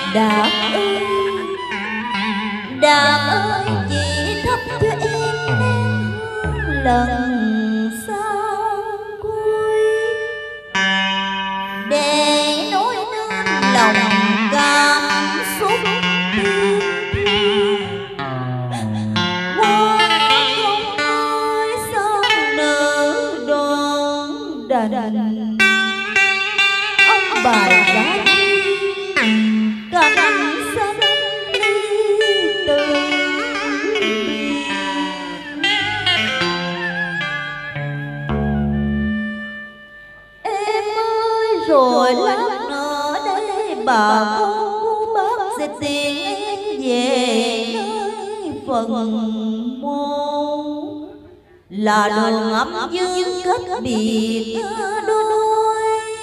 Đạp ơi, đạp ơi, chỉ thắp cho em lần sau cuối, để nỗi lòng cảm xúc tim qua không nói sao nỡ đón đành ông bài giá cả cánh xanh ly từ. Em ơi rồi lát nữa đây bà con bác sẽ tiễn em về nơi phần mộ, là đường âm dương kết biệt đôi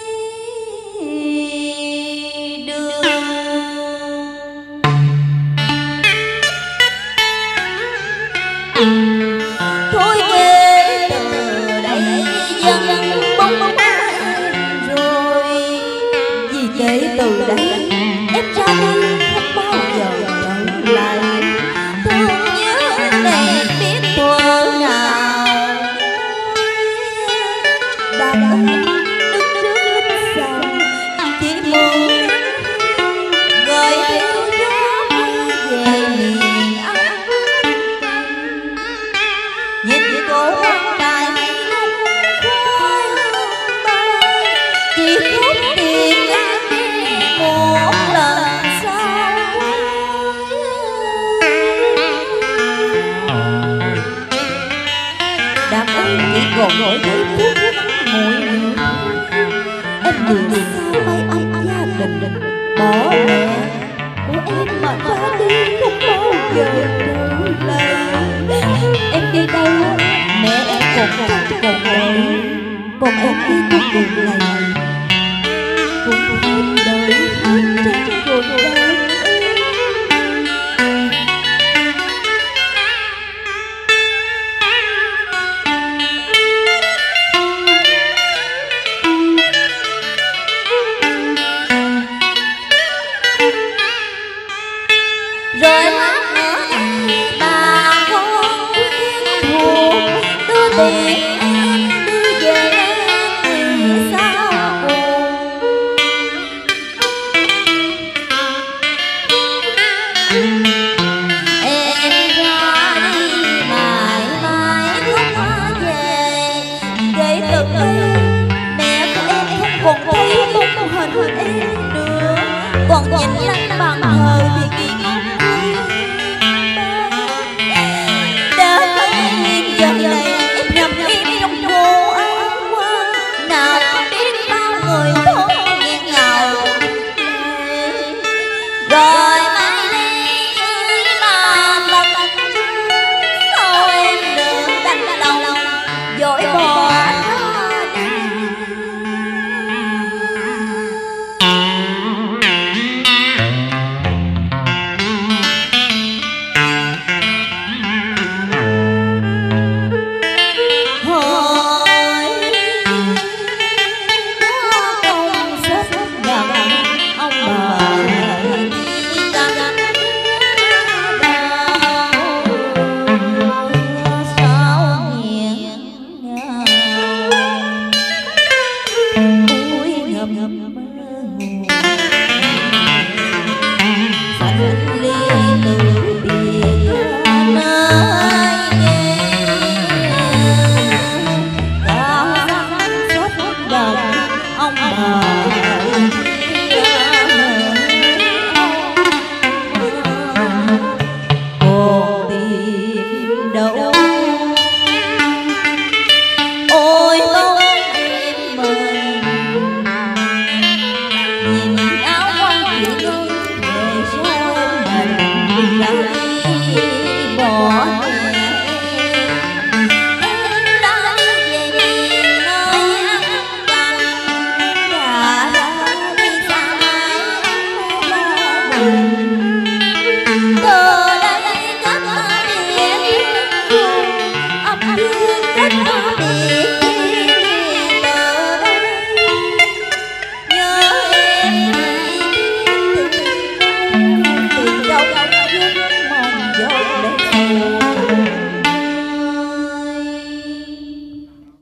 đường. Thôi về từ đây dân bông bông rồi, vì kể từ đây em ra đi không bao giờ trở lại. Thương nhớ này biết thuở nào đã đứng trước lính sau, chỉ muốn gửi theo gió về miền Anh. Nhìn cô tài khói bay, chỉ khóc tiếng anh một lần sau. Đàn ơi chỉ còn nỗi giây phút muội em vì sao bay ắt gia đình bỏ mẹ của em mà ra đi không bao giờ trở lại. Em đi đâu mẹ em còn đợi, còn em đi con đường này cũng hết đời hết trăng rồi đây. Rồi lát nữa đây bà con quyến thuộc đưa tiền em đi về người sao cùng. Em ra đi mãi mãi không về, kể từ đây mẹ của em không còn thấy bóng hình em nữa, còn nhìn lăng bàn thờ thì giờ này em nằm im trong vô áo qua, nào biết bao người thốt nghẹn ngào. Rồi mai đây bà mặt sao em đừng đánh lòng dội bỏ nó đi. giấc mộng giọt